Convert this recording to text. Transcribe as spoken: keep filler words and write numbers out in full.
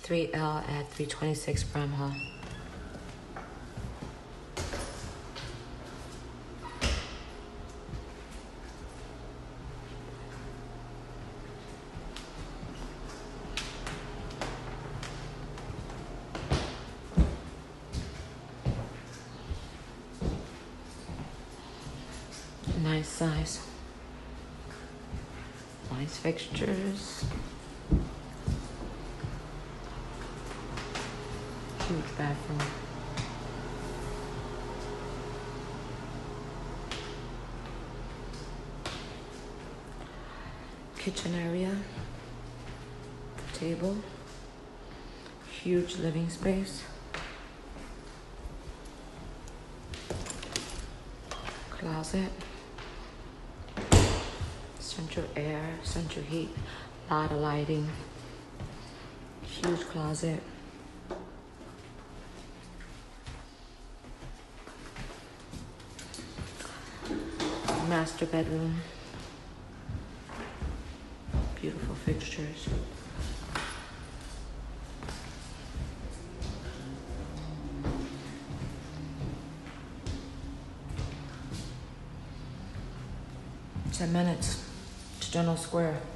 three L at three twenty-six Bramhall. Nice size. Nice fixtures. Huge bathroom. Kitchen area. Table. Huge living space. Closet. Central air, central heat, lot of lighting, huge closet, master bedroom, beautiful fixtures. Ten minutes to General Square.